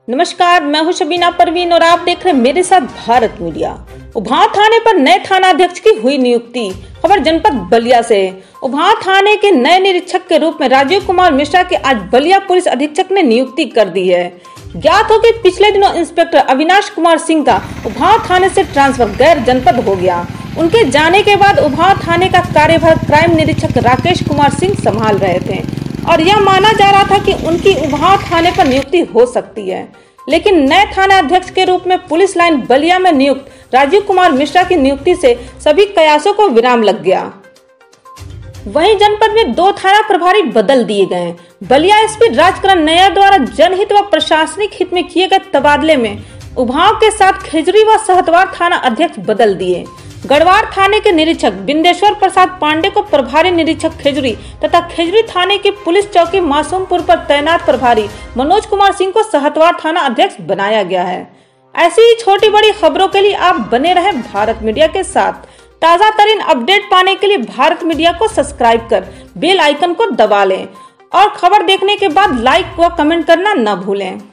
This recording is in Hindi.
नमस्कार, मैं हूं शबीना परवीन और आप देख रहे हैं मेरे साथ भारत मीडिया। उभार थाने पर नए थानाध्यक्ष की हुई नियुक्ति। खबर जनपद बलिया से। उभार थाने के नए निरीक्षक के रूप में राजीव कुमार मिश्रा की आज बलिया पुलिस अधीक्षक ने नियुक्ति कर दी है। ज्ञात हो कि पिछले दिनों इंस्पेक्टर अविनाश कुमार सिंह का उभार थाने से ट्रांसफर गैर जनपद हो गया। उनके जाने के बाद उभार थाने का कार्यभार क्राइम निरीक्षक राकेश कुमार सिंह संभाल रहे थे और यह माना जा रहा था कि उनकी उभार थाने पर नियुक्ति हो सकती है, लेकिन नए थाना अध्यक्ष के रूप में पुलिस लाइन बलिया में नियुक्त राजीव कुमार मिश्रा की नियुक्ति से सभी कयासों को विराम लग गया। वहीं जनपद में 2 थाना प्रभारी बदल दिए गए। बलिया एसपी राजकरण नैया द्वारा जनहित व प्रशासनिक हित में किए गए तबादले में उभाव के साथ खेजड़ी व सहतवार थाना अध्यक्ष बदल दिए। गढ़वार थाने के निरीक्षक बिंदेश्वर प्रसाद पांडे को प्रभारी निरीक्षक खेजड़ी तथा खेजड़ी थाने की पुलिस चौकी मासूमपुर पर तैनात प्रभारी मनोज कुमार सिंह को सहतवार थाना अध्यक्ष बनाया गया है। ऐसी ही छोटी बड़ी खबरों के लिए आप बने रहें भारत मीडिया के साथ। ताज़ा तरीन अपडेट पाने के लिए भारत मीडिया को सब्सक्राइब कर बेल आइकन को दबा लें और खबर देखने के बाद लाइक व कमेंट करना न भूलें।